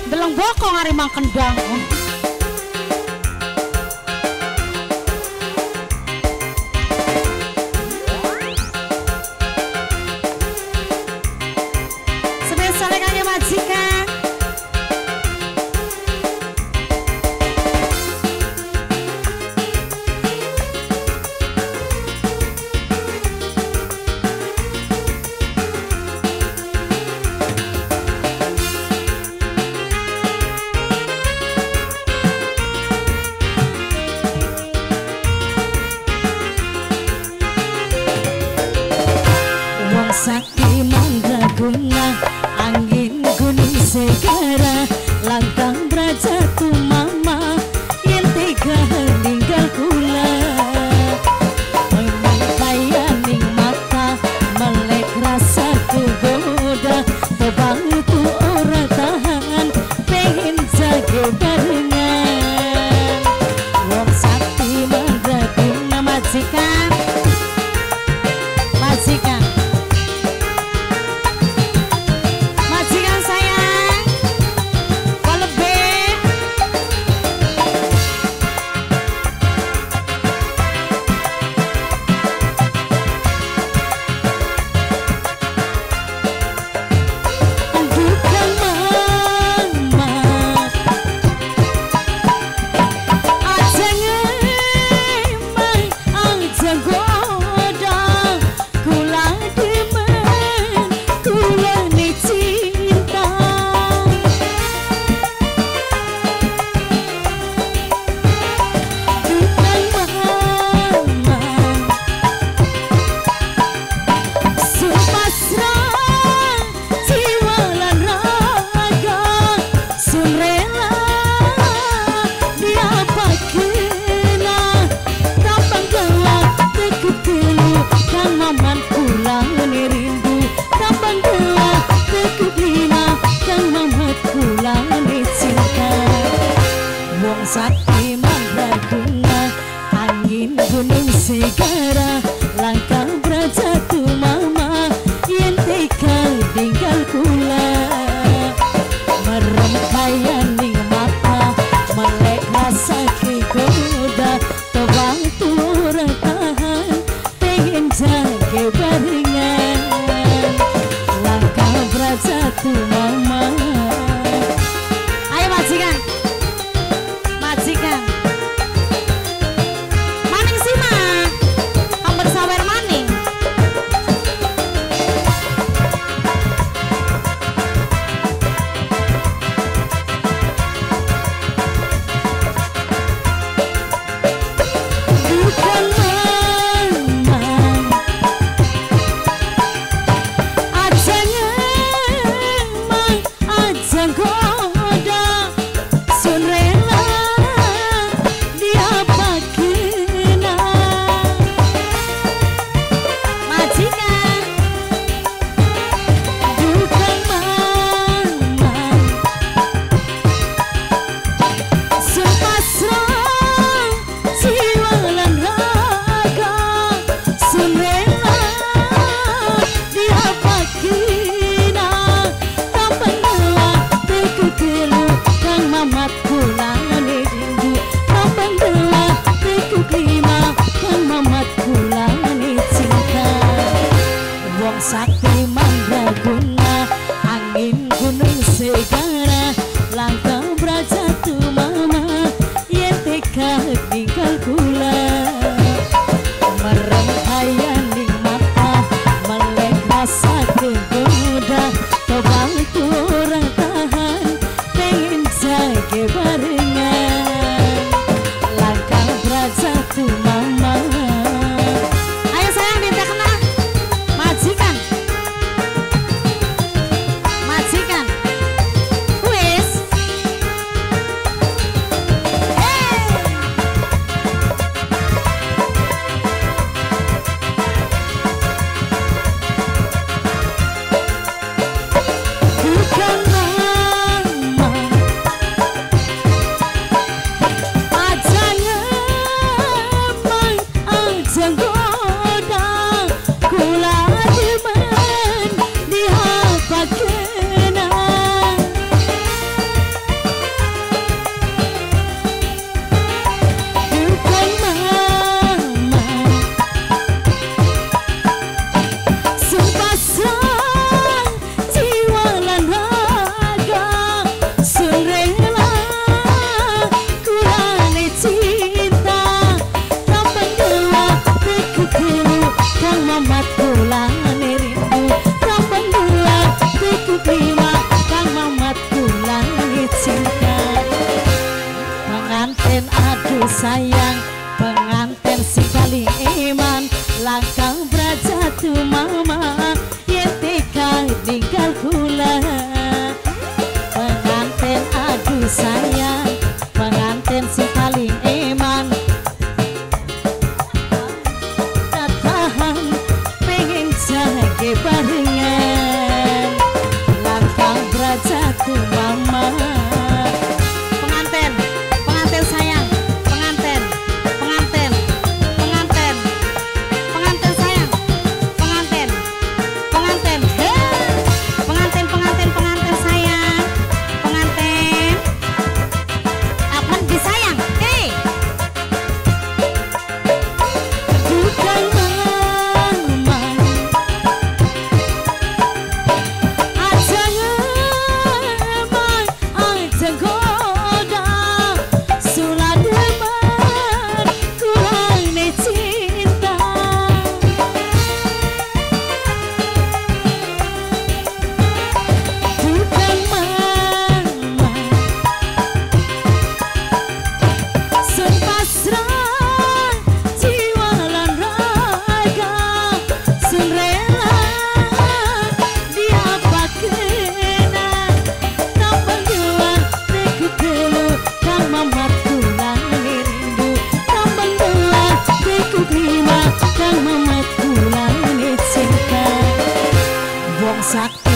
Deleng bokong harimang kendang. Spesialnya kangge majikan. Sakti mandraguna angin gunung segara lantang brajatu mama yen tega ninggal kula mengkayaning mata melek rasa kegoda tebang tu ora tahan pengen jage barengan wong sakti mandraguna majikan majikan sakti mandraguna angin gunung segara langkah brajatu mama yen tega tinggal kula merem kayaning mata melek rasa kegoda tebang tura tahan pengen jage barengan langkah brajatu mama. Ayo majikan majikan maning sima kamu bersawer maning bukan mama ajang emang ajang goda sunrela dia bagina majikan bukan mama sepasrah jiwa lan raga sunrela dia bagina kapan gelap teku gelu kang mamat kulane rindu kapan gelap teku klima kang mamat kulane cinta wong sakti mandraguna angin gunung segara langkah brajatu mama yen tega ninggal kula merem kayaning mata melek rasa kegoda tebang tura tahan pengen jage barengan langkah brajatu mama. Ayo sayang minta kena majikan majikan wis aduh sayang pengantin si paling iman langkah berjatuh mama yen tika tinggal kula pengantin aduh sayang pengantin si paling iman tahan pengen jaga barengan langkah berjatuh mama sak